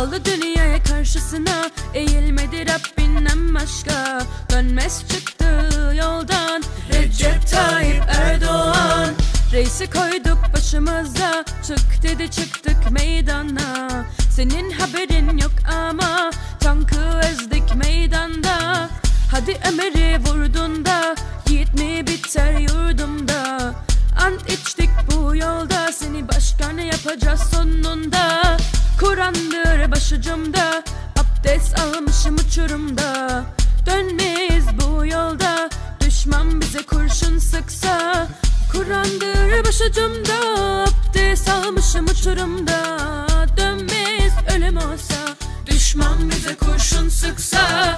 Aldı dünyaya karşısına, eğilmedi Rabbinden başka. Dönmez çıktı yoldan Recep Tayyip Erdoğan. Reisi koyduk başımıza, çık dedi çıktık meydana. Senin haberin yok ama tankı ezdik meydanda. Hadi Ömer'i vurdun da, yiğit mi biter yurdumda. Ant içtik bu yolda, seni başkan yapacağız sonunda. Kur'an'dır başucumda, abdest almışım uçurumda. Dönmeyiz bu yolda, düşman bize kurşun sıksa. Kur'an'dır başucumda, abdest almışım uçurumda. Dönmeyiz ölüm olsa, düşman bize kurşun sıksa.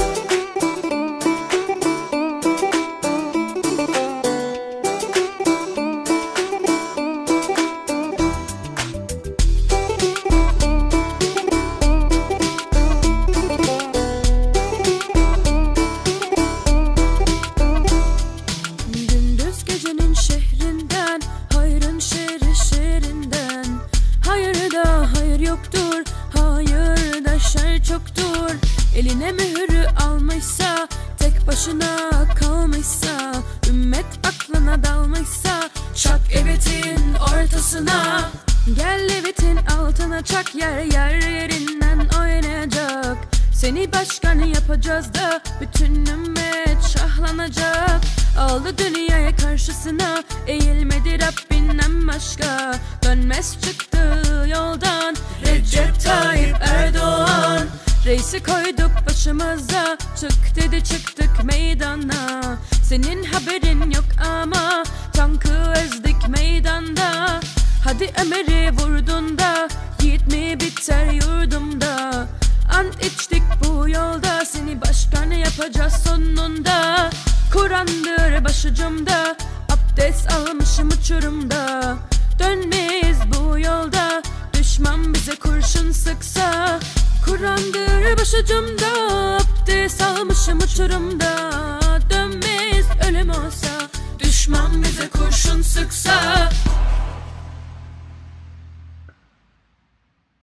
Gecenin şehrinden, hayrın şehri şehrinden. Hayırda hayır yoktur, hayırda şer çoktur. Eline mührü almışsa, tek başına kalmışsa. Ümmet aklına dalmışsa, çak evetin ortasına. Gel evetin altına çak, yer yerinden oynayacak. Seni başkan yapacağız da, bütün ümmet şahlanacak. Aldı dünyaya karşısına, eğilmedi Rabbinden başka. Dönmez çıktı yoldan Recep Tayyip Erdoğan. Reisi koyduk başımıza, çık dedi çıktık meydana. Senin haberin yok ama tankı ezdik meydanda. Hadi Ömer'i vurdun da, yiğit mi biter yurdumda. Ant içtik bu yolda, seni başkan yapacağız sonunda. Kur'an'dır başucumda, abdest almışım uçurumda. Dönmeyiz bu yolda, düşman bize kurşun sıksa. Kur'an'dır başucumda, abdest almışım uçurumda. Dönmeyiz ölüm olsa, düşman bize kurşun sıksa.